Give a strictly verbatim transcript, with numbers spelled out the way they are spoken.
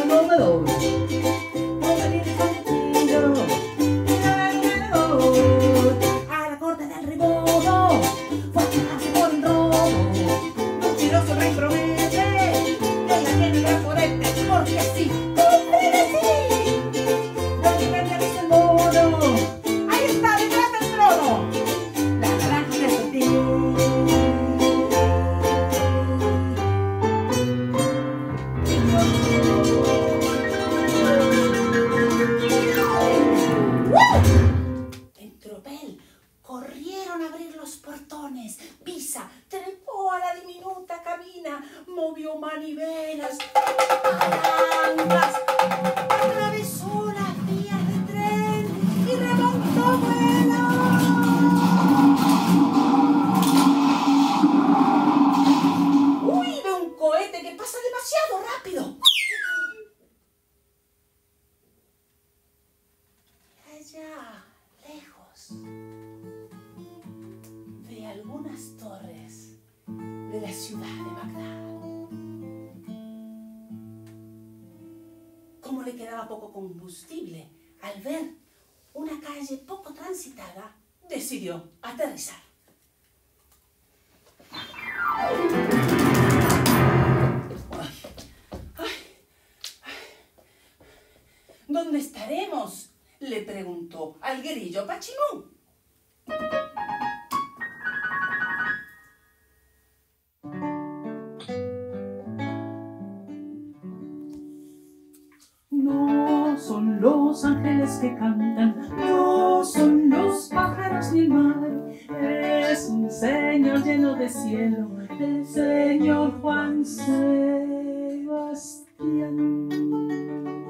no me doy. A la corte del Rimodo fue a quedarse por un robo. Un tiroso rey promete que la tiene el gran potente, porque sí, porque sí. No le cambia que es el mono. Ahí está, detrás del trono. La naranja de su tío. En tropel corrieron a abrir los portones. Pisa trepó a la diminuta cabina, movió manivelas, palancas, atravesó las vías de tren y remontó vuelo. ¡Uy! Ve un cohete que pasa demasiado rápido. Allá, lejos, de algunas torres de la ciudad de Bagdad. Como le quedaba poco combustible, al ver una calle poco transitada, decidió aterrizar. Ay, ay, ay. ¿Dónde estaremos?, le preguntó al grillo Pachimú. No son los ángeles que cantan, no son los pájaros ni el mar, es un señor lleno de cielo, el señor Juan Sebastián.